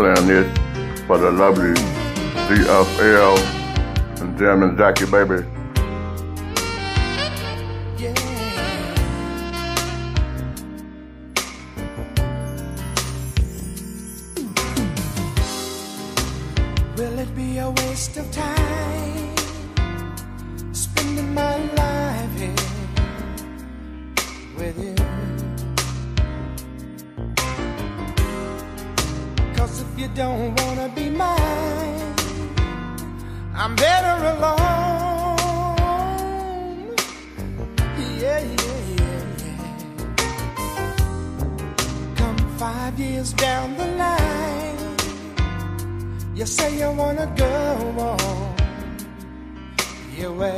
playing this for the lovely CFL and Jim and Jackie, baby. Will it be a waste of time spending my life here with you? 'Cause if you don't wanna be mine, I'm better alone. Yeah, yeah, yeah, yeah. Come 5 years down the line, you say you wanna go on your way.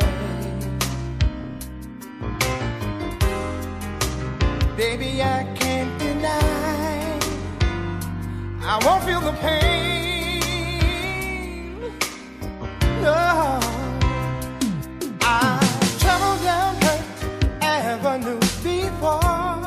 Baby, I can't deny I won't feel the pain. No, I've traveled down Hurt Avenue before,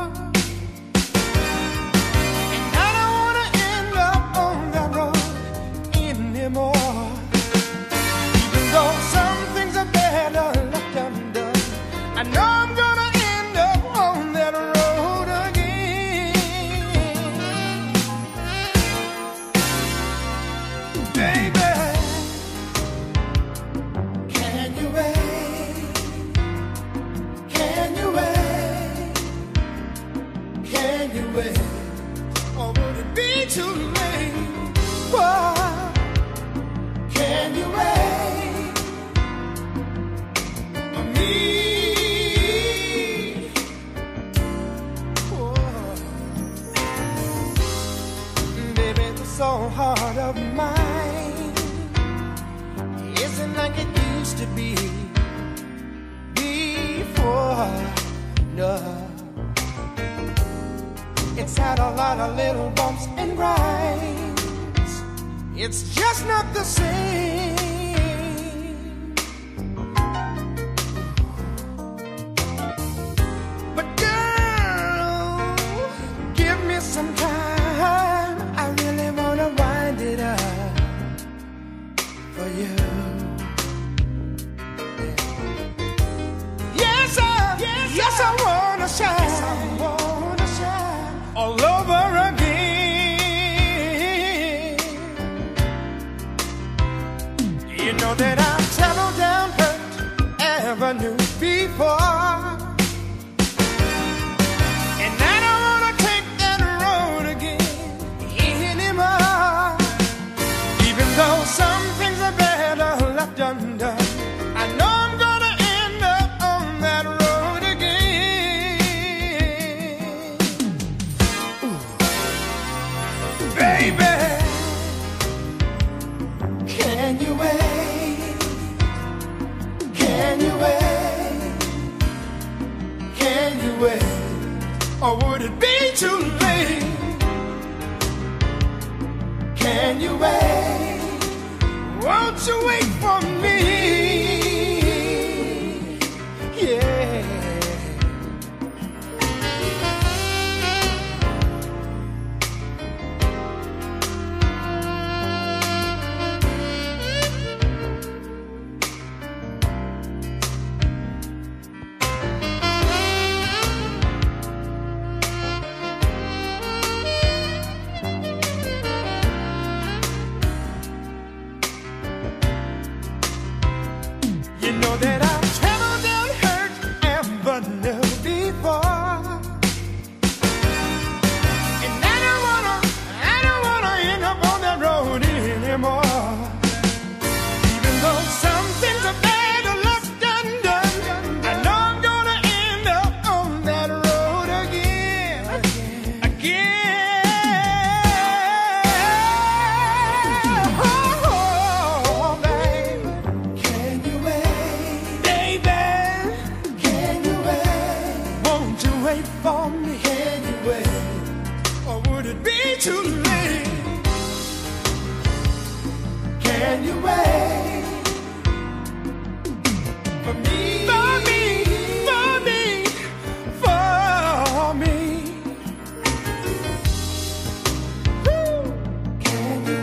and I don't wanna end up on that road anymore. Even though some things are better left undone, I know I'm gonna end up on that road again. Baby, can you wait? Can you wait? Can you wait? Or would it be too late? Whoa. Can you wait for me? Whoa. Baby, the soul heart of mine isn't like it used to be before. No, it's had a lot of little bumps and grinds. It's just not the same. But girl, give me some time. I really wanna wind it up for you. Yes, I wanna shine. Yes, I wanna shine all over again. You know that I've traveled down Hurt Avenue before, and I don't wanna take that road again anymore. Even though some things are better left undone, I know I'm gonna end up on that road again. Ooh. Baby, can you wait? Can you wait? Can you wait? Or would it be too late? Can you wait? Won't you wait for me? Yeah. You know that I've traveled down Hurt Avenue before, and I don't wanna end up on that road anymore. Even though some things are better left undone, I know I'm gonna end up on that road again, again. Oh, babe, can you wait? Baby, can you wait? Won't you wait for me? Can you wait? Or would it be too late? Can you wait for me? For me, for me, for me. Woo. Can you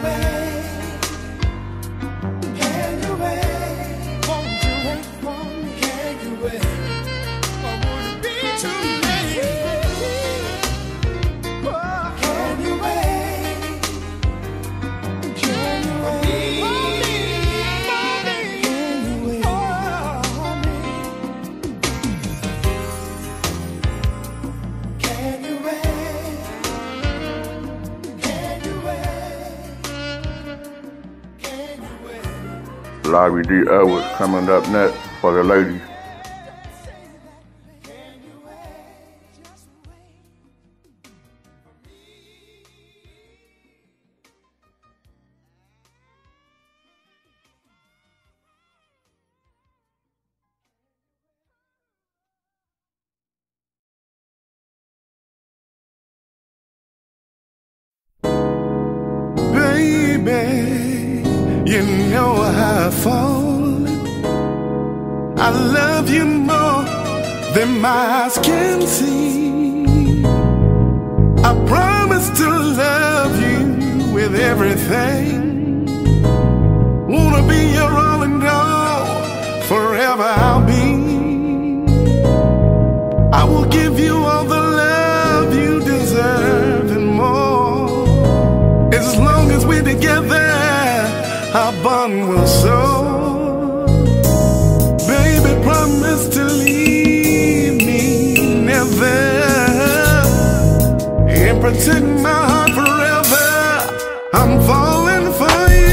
wait? Or would it be too late? Oh, can you wait? Can you wait? Can you wait? Can you wait? Can you wait? Can you wait? Larry D. Edwards coming up next for the ladies. Baby, you know I've fallen. I love you more than my eyes can see. I promise to love you with everything. Wanna be your all and all, forever I'll be. I will give you all the love you deserve and more. As long as we're together, our bond will soar. Baby, promise to leave me never, and protect my heart forever. I'm falling for you.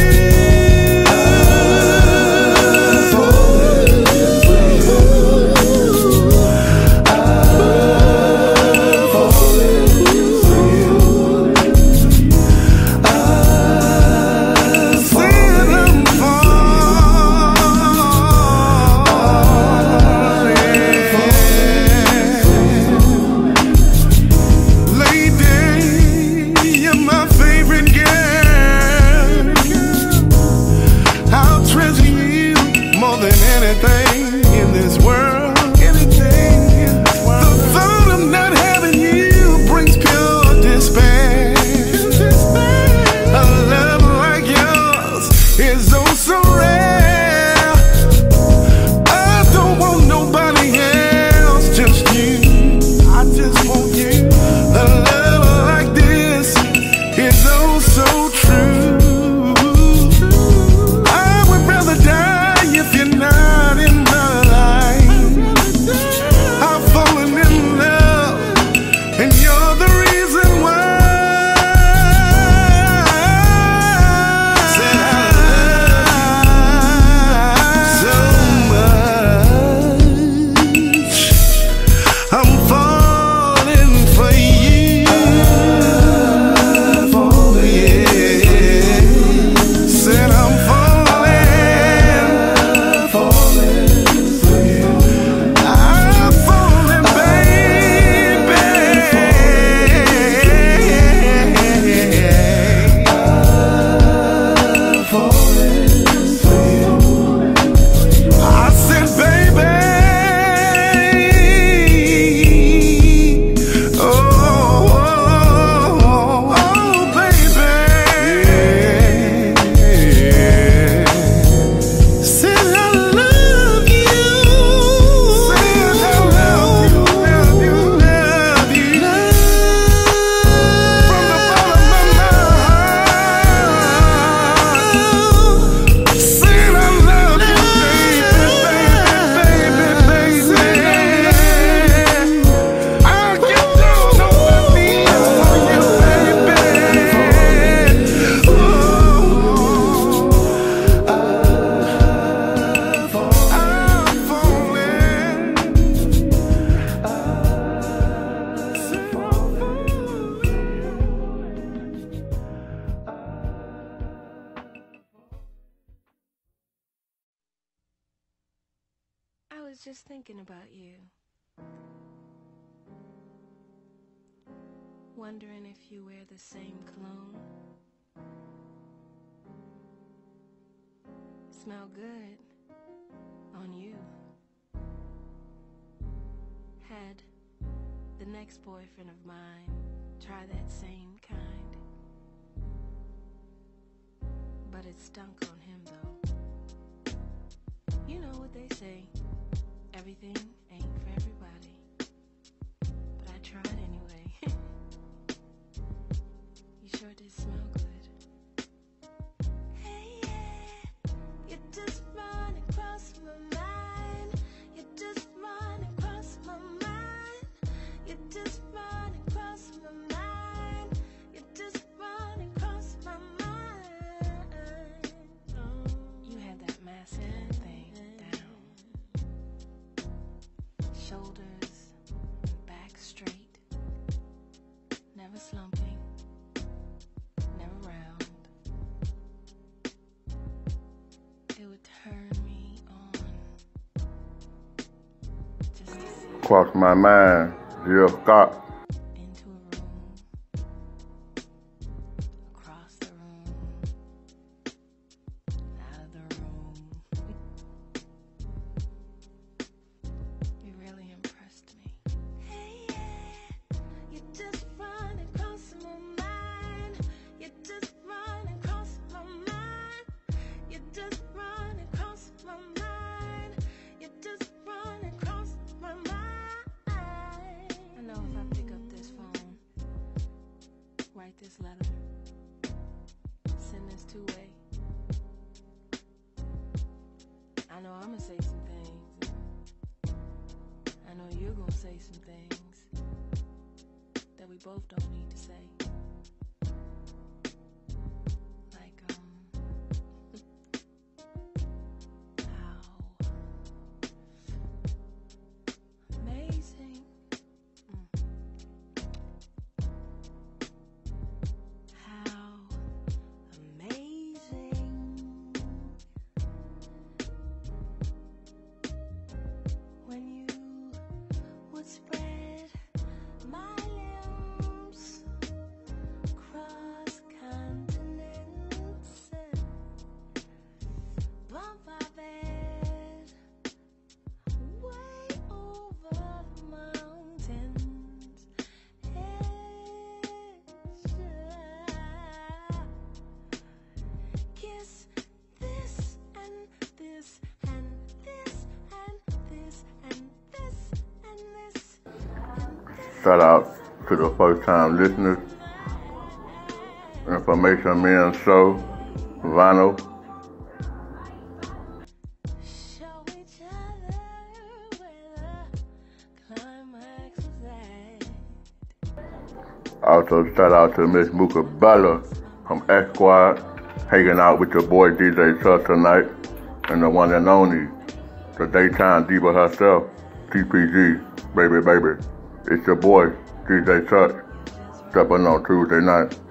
Just thinking about you, wondering if you wear the same cologne. Smell good on you. Had the next boyfriend of mine try that same kind, but it stunk on him though. You know what they say, everything shoulders and back straight, never slumping, never round. It would turn me on just to see Cross my mind, Jill Scott. into a room, across the room, out of the room. You really impressed me. Hey, yeah, you just run across my mind. You just run across my mind. You just run across my mind. You just run across my mind. I know if I pick up this phone, write this letter, send this two-way, I know I'm gonna say some things. I know you're gonna say some things that we both don't need to say. Like, how amazing. How amazing. When you would spread my limbs across continents and bump our bed way over the mountains. Kiss this and this and this and this and this and this and this. Shout out to the first time listeners. Information Men Show, Vinyl. Show each other where the climax was at. Also shout out to Miss Mooka Bella from X Squad, hanging out with your boy DJ Touch tonight, and the one and only, the daytime diva herself, TPG, baby. It's your boy, DJ Touch, stepping on Tuesday night.